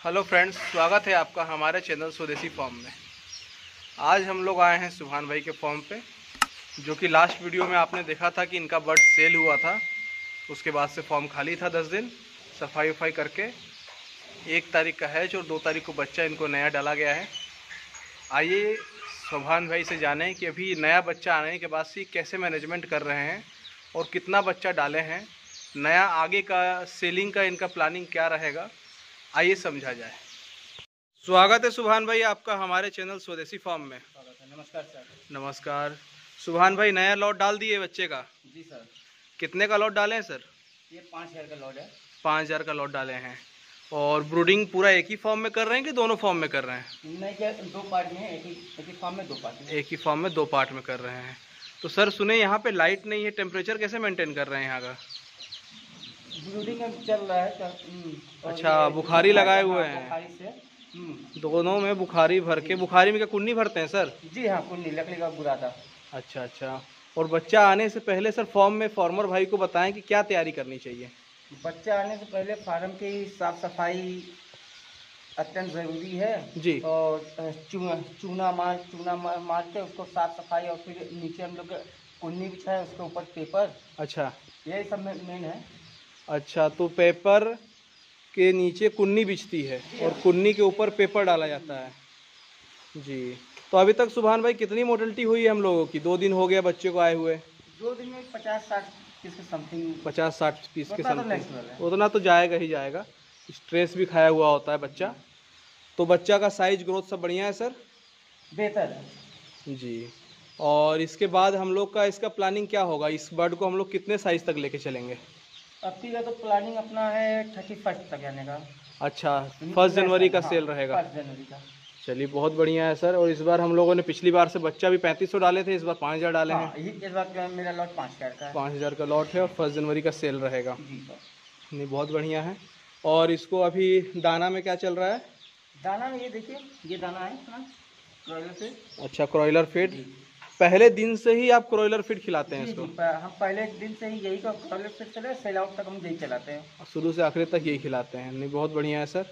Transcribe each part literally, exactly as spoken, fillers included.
Hello friends, स्वागत है आपका हमारे चैनल स्वदेशी फार्म में। आज हम लोग आए हैं सुभान भाई के फार्म पे, जो कि लास्ट वीडियो में आपने देखा था कि इनका बर्ड सेल हुआ था। उसके बाद से फार्म खाली था दस दिन सफाई वफाई करके। एक तारीख का हैच और दो तारीख को बच्चा इनको नया डाला गया है। आइए सुभान भाई से जानें कि अभी नया बच्चा आने के बाद से कैसे मैनेजमेंट कर रहे हैं और कितना बच्चा डाले हैं, नया आगे का सेलिंग का इनका प्लानिंग क्या रहेगा, आइए समझा जाए। स्वागत है सुभान भाई आपका हमारे चैनल स्वदेशी फार्म में। नमस्कार सर। नमस्कार सुभान भाई, नया लॉट डाल दिए बच्चे का? जी सर। कितने का लॉट डाले हैं सर? ये पाँच हज़ार का लॉट है। पाँच हज़ार का लॉट डाले हैं। और ब्रूडिंग पूरा एक ही फॉर्म में कर रहे हैं कि दोनों फॉर्म में कर रहे हैं? नहीं, क्या दो पार्ट में है, एक ही एक ही फॉर्म में दो पार्ट में। एक ही फॉर्म में दो पार्ट में कर रहे हैं। तो सर सुने यहाँ पे लाइट नहीं है, टेम्परेचर कैसे मेंटेन कर रहे हैं यहाँ का? ब्रूडिंग अब चल रहा है तो अच्छा, बुखारी लगाए हुए हैं? बुखारी से दोनों में बुखारी भर के। बुखारी में क्या कुन्नी भरते हैं सर? जी हाँ, कुन्नी लकड़ी का बुरादा। अच्छा अच्छा। और बच्चा आने से पहले सर फॉर्म में फार्मर भाई को बताएं कि क्या तैयारी करनी चाहिए? बच्चा आने से पहले फार्म की साफ सफाई अत्यंत ज़रूरी है जी। और चूना चूना मार चूना मार, मार के उसको साफ सफाई, और फिर नीचे हम लोग कुन्नी बिछाए, उसके ऊपर पेपर। अच्छा, यही सब मेन है। अच्छा, तो पेपर के नीचे कुन्नी बिछती है और कुन्नी के ऊपर पेपर डाला जाता है जी। तो अभी तक सुभान भाई कितनी मोर्टेलिटी हुई है हम लोगों की? दो दिन हो गया बच्चे को आए हुए। दो दिन में पचास साठ पीस के समथिंग। पचास साठ पीस के समथिंग, तो उतना तो जाएगा ही जाएगा। स्ट्रेस भी खाया हुआ होता है बच्चा। तो बच्चा का साइज ग्रोथ सब बढ़िया है सर? बेहतर है जी। और इसके बाद हम लोग का इसका प्लानिंग क्या होगा? इस बर्ड को हम लोग कितने साइज तक लेके चलेंगे? अब का तो प्लानिंग अपना है थर्टी फर्स्ट तक आने का। अच्छा, फर्स्ट जनवरी का सेल रहेगा? फर्स्ट जनवरी का। चलिए बहुत बढ़िया है सर। और इस बार हम लोगों ने पिछली बार से बच्चा भी पैंतीस सौ डाले थे, इस बार पाँच हज़ार डाले हाँ, हैं। इस बार मेरा लॉट पाँच हज़ार का है। पाँच हज़ार का लॉट है और फर्स्ट जनवरी का सेल रहेगा। जी सर। नहीं, बहुत बढ़िया है। और इसको अभी दाना में क्या चल रहा है? दाना में ये देखिए, ये दाना है क्रॉयलर फीड। अच्छा, क्रॉयलर फीड। पहले दिन से ही आप क्रॉयलर फीड खिलाते हैं इसको? हम पहले दिन से ही यही क्रॉयलर फीड चले, सेल आउट तक हम यही चलाते हैं, शुरू से आखिर तक यही खिलाते हैं। नहीं, बहुत बढ़िया है सर।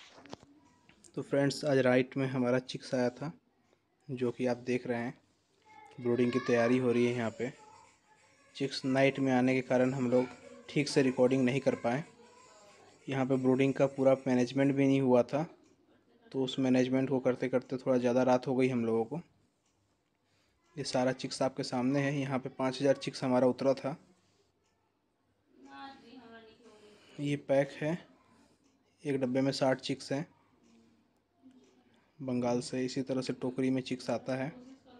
तो फ्रेंड्स, आज राइट में हमारा चिक्स आया था, जो कि आप देख रहे हैं। ब्रूडिंग की तैयारी हो रही है यहाँ पे। चिक्स नाइट में आने के कारण हम लोग ठीक से रिकॉर्डिंग नहीं कर पाए। यहाँ पे ब्रूडिंग का पूरा मैनेजमेंट भी नहीं हुआ था, तो उस मैनेजमेंट को करते करते थोड़ा ज़्यादा रात हो गई हम लोगों को। ये सारा चिक्स आपके सामने है। यहाँ पे पाँच हज़ार चिक्स हमारा उतरा था। ये पैक है, एक डब्बे में साठ चिक्स हैं बंगाल से। इसी तरह से टोकरी में चिक्स आता है।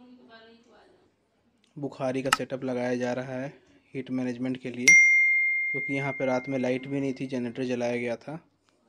बुखारी का सेटअप लगाया जा रहा है हीट मैनेजमेंट के लिए, क्योंकि यहाँ पे रात में लाइट भी नहीं थी, जनरेटर जलाया गया था।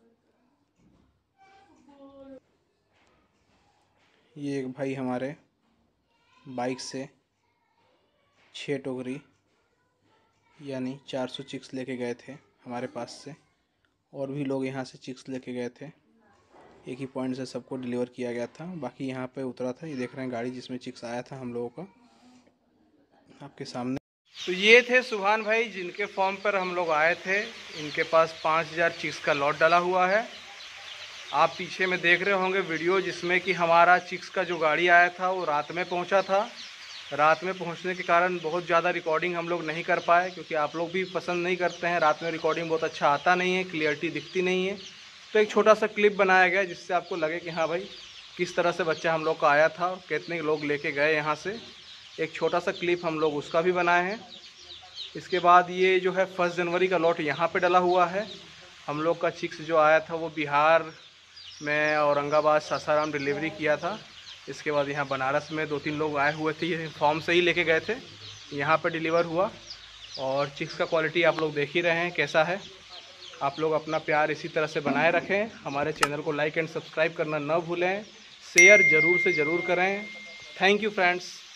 ये एक भाई हमारे बाइक से छः टोकरी यानी चार सौ चिक्स लेके गए थे हमारे पास से, और भी लोग यहाँ से चिक्स लेके गए थे। एक ही पॉइंट से सबको डिलीवर किया गया था। बाकी यहाँ पे उतरा था, ये देख रहे हैं गाड़ी जिसमें चिक्स आया था हम लोगों का, आपके सामने। तो ये थे सुभान भाई जिनके फॉर्म पर हम लोग आए थे। इनके पास पाँच हज़ार चिक्स का लॉट डाला हुआ है। आप पीछे में देख रहे होंगे वीडियो, जिसमें कि हमारा चिक्स का जो गाड़ी आया था वो रात में पहुंचा था। रात में पहुंचने के कारण बहुत ज़्यादा रिकॉर्डिंग हम लोग नहीं कर पाए, क्योंकि आप लोग भी पसंद नहीं करते हैं। रात में रिकॉर्डिंग बहुत अच्छा आता नहीं है, क्लियरिटी दिखती नहीं है। तो एक छोटा सा क्लिप बनाया गया जिससे आपको लगे कि हाँ भाई किस तरह से बच्चा हम लोग का आया था, कितने लोग लेके गए यहाँ से। एक छोटा सा क्लिप हम लोग उसका भी बनाए हैं। इसके बाद ये जो है फर्स्ट जनवरी का लॉट यहाँ पे डला हुआ है। हम लोग का चिक्स जो आया था वो बिहार में औरंगाबाद सासाराम डिलीवरी किया था। इसके बाद यहाँ बनारस में दो तीन लोग आए हुए थे, ये फॉर्म से ही लेके गए थे, यहाँ पे डिलीवर हुआ। और चिक्स का क्वालिटी आप लोग देख ही रहे हैं कैसा है। आप लोग अपना प्यार इसी तरह से बनाए रखें। हमारे चैनल को लाइक एंड सब्सक्राइब करना न भूलें। शेयर ज़रूर से ज़रूर करें। Thank you friends.